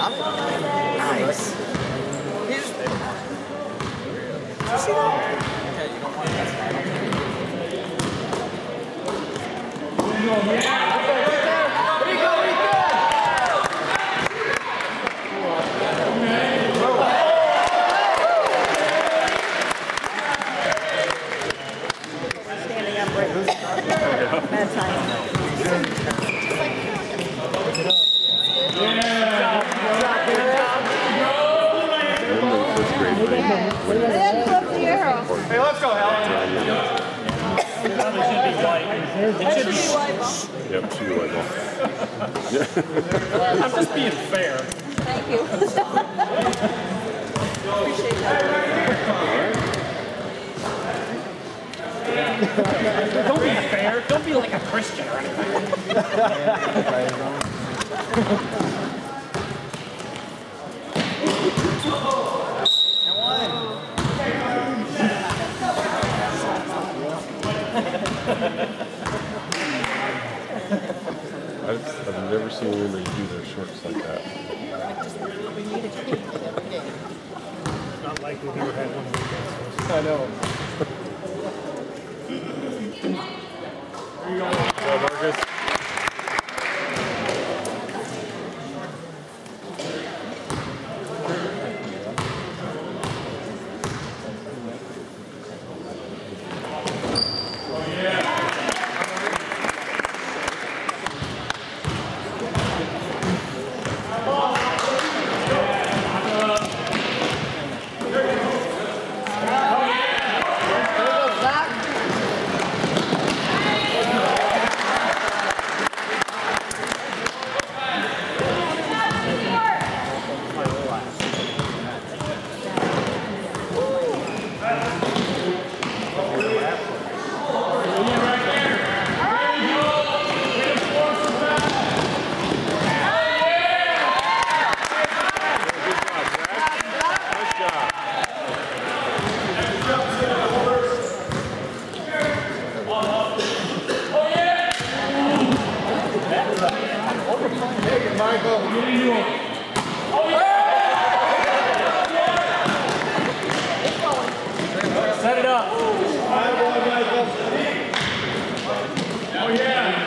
Nice. Did you see that? Standing up right. Bad time. Hey, let's go, Helen. It should be white. Yep, should be white ball. I'm just being fair. Thank you. Appreciate that. Don't be fair. Don't be like a Christian or anything. I've never seen anybody do their shorts like that. Not like we've ever had one of these. I know. There you go. What's up, Marcus? Set it up. Oh, yeah.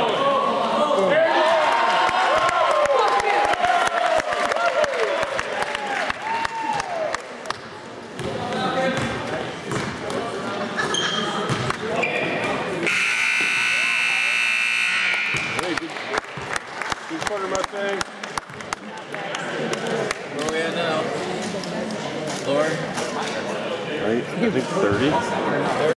Hey, good corner, Mustang. Where are we at now? Lord? Right, I think 30.